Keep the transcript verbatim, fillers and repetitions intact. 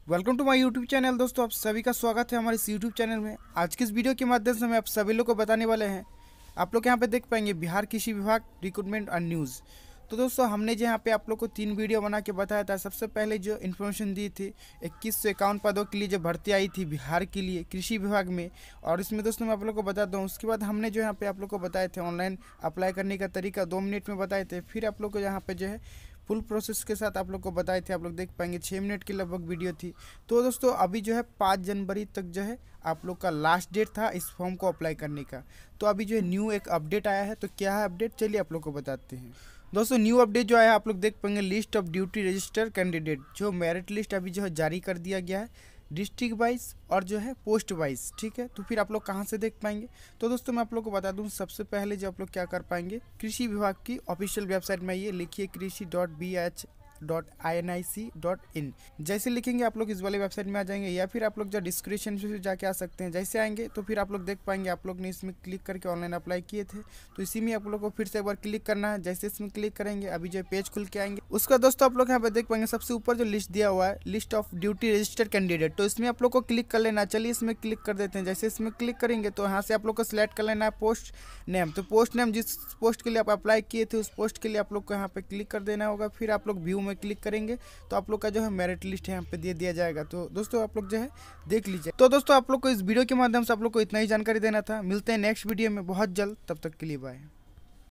Welcome to my YouTube channel. दोस्तों आप सभी का स्वागत है हमारे इस यूट्यूब चैनल में। आज की इस वीडियो के माध्यम से हम आप सभी लोग को बताने वाले हैं, आप लोग यहाँ पे देख पाएंगे बिहार कृषि विभाग रिक्रूटमेंट और न्यूज़। तो दोस्तों हमने जो यहाँ पे आप लोग को तीन वीडियो बना के बताया था। सबसे पहले जो इन्फॉर्मेशन दी थी इक्कीस सौ इक्यावन पदों के लिए जो भर्ती आई थी बिहार के लिए कृषि विभाग में, और इसमें दोस्तों मैं आप लोग को बता दूँ। उसके बाद हमने जो यहाँ पे आप लोग को बताए थे ऑनलाइन अप्लाई करने का तरीका दो मिनट में बताए थे। फिर आप लोग को यहाँ पे जो है फुल प्रोसेस के साथ आप लोग को बताए थे। आप लोग देख पाएंगे छः मिनट की लगभग वीडियो थी। तो दोस्तों अभी जो है पाँच जनवरी तक जो है आप लोग का लास्ट डेट था इस फॉर्म को अप्लाई करने का। तो अभी जो है न्यू एक अपडेट आया है। तो क्या है अपडेट, चलिए आप लोग को बताते हैं। दोस्तों न्यू अपडेट जो आया आप लोग देख पाएंगे, list of duty register candidate, जो मेरिट लिस्ट अभी जो है जारी कर दिया गया है डिस्ट्रिक्ट वाइज और जो है पोस्ट वाइज। ठीक है, तो फिर आप लोग कहाँ से देख पाएंगे। तो दोस्तों मैं आप लोग को बता दूं, सबसे पहले जो आप लोग क्या कर पाएंगे, कृषि विभाग की ऑफिशियल वेबसाइट में ये लिखिए krishi dot B H dot I N I C dot in. जैसे लिखेंगे आप लोग इस वाले वेबसाइट में आ जाएंगे, या फिर आप लोग जो डिस्क्रिप्शन से जाके आ सकते हैं। जैसे आएंगे तो फिर आप लोग देख पाएंगे आप लोग ने इसमें क्लिक करके ऑनलाइन अप्लाई किए थे, तो इसी में आप लोग को फिर से एक बार क्लिक करना है। जैसे इसमें क्लिक करेंगे अभी जो पेज खुल के आएंगे। उसका दोस्तों आप लोग यहाँ पे देख पाएंगे सबसे ऊपर जो लिस्ट दिया हुआ है list of duty registered candidate, तो इसमें आप लोग को क्लिक कर लेना। चलिए इसमें क्लिक कर देते हैं। जैसे इसमें क्लिक करेंगे तो यहाँ से आप लोग को सिलेक्ट कर लेना है पोस्ट नेम। तो पोस्ट नेम जिस पोस्ट के लिए आप अप्लाई किए थे उस पोस्ट के लिए आप लोग को यहाँ पे क्लिक कर देना होगा। फिर आप लोग व्यू में क्लिक करेंगे तो आप लोग का जो है मेरिट लिस्ट यहाँ पे दे दिया जाएगा। तो दोस्तों आप लोग जो है देख लीजिए। तो दोस्तों आप लोग को इस वीडियो के माध्यम से आप लोग को इतना ही जानकारी देना था। मिलते हैं नेक्स्ट वीडियो में बहुत जल्द, तब तक के लिए बाय।